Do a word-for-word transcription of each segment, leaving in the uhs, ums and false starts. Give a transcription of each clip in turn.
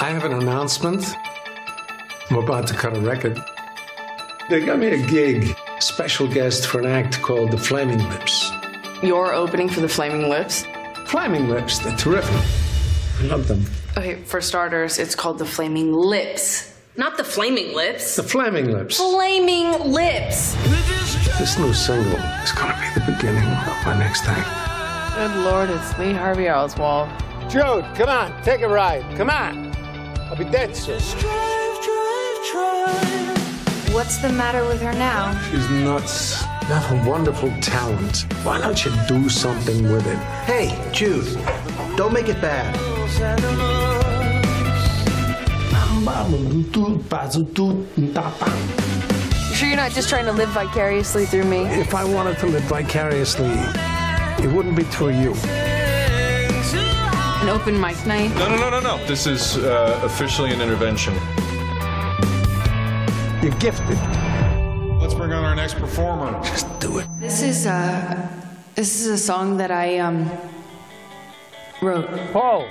I have an announcement. I'm about to cut a record. They got me a gig, special guest for an act called The Flaming Lips. You're opening for The Flaming Lips? Flaming Lips, they're terrific. I love them. Okay, for starters, it's called The Flaming Lips. Not The Flaming Lips. The Flaming Lips. Flaming Lips. This new single is going to be the beginning of my next act. Good Lord, it's Lee Harvey Oswald. Jude, come on, take a ride. Come on. I'll be dead soon. What's the matter with her now? She's nuts. You have a wonderful talent. Why don't you do something with it? Hey, Jude, don't make it bad. You sure you're not just trying to live vicariously through me? If I wanted to live vicariously, it wouldn't be through you. An open mic night? No, no, no, no, no. This is uh, officially an intervention. You're gifted. Let's bring on our next performer. Just do it. This is, uh, this is a song that I, um, wrote. Paul.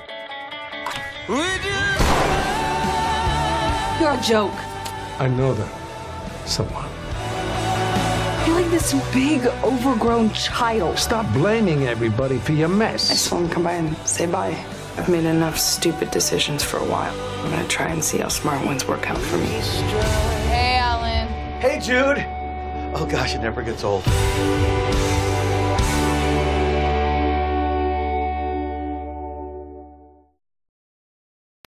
You're a joke. I know that. Someone. You're like this big, overgrown child. Stop blaming everybody for your I mess. just want to come by and say bye. I've made enough stupid decisions for a while. I'm gonna try and see how smart ones work out for me. Hey, Alan. Hey, Jude. Oh, gosh, it never gets old.